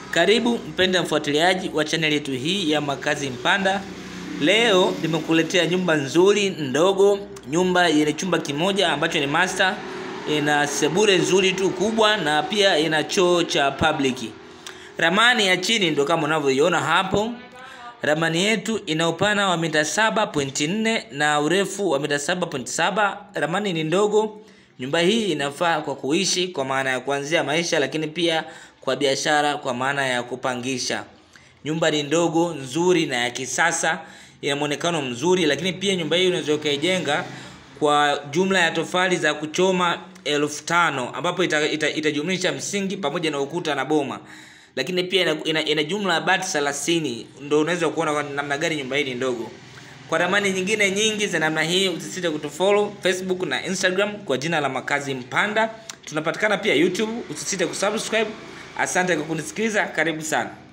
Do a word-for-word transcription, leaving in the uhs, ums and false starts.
Karibu mpenda mfuatiliaji wa channel yetu hii ya Makazi Mpanda. Leo nimekuletea nyumba nzuri ndogo, nyumba yenye chumba kimoja ambacho ni master, ina sebule nzuri tu kubwa na pia ina choo cha public. Ramani ya chini ndo kama unavyoiona hapo. Ramani yetu ina upana wa mita saba nukta nne na urefu wa mita saba nukta saba. Ramani ni ndogo. Nyumba hii inafaa kwa kuishi kwa maana ya kuanzia maisha, lakini pia kwa biashara kwa maana ya kupangisha. Nyumba ni ndogo, nzuri na ya kisasa, ina muonekano mzuri, lakini pia nyumba hii unaweza ukaijenga kwa jumla ya tofali za kuchoma elfu tano ambapo itajumlisha ita, ita msingi pamoja na ukuta na boma. Lakini pia ina, ina, ina jumla ya bati thelathini. Ndio unaweza kuona kwa namna gani nyumba hii ni ndogo. Kwa ramani nyingine nyingi za namna hii usisite kutufollow Facebook na Instagram kwa jina la Makazi Mpanda. Tunapatikana pia YouTube, usisite kusubscribe. Asante kwa kunisikiliza, karibu sana.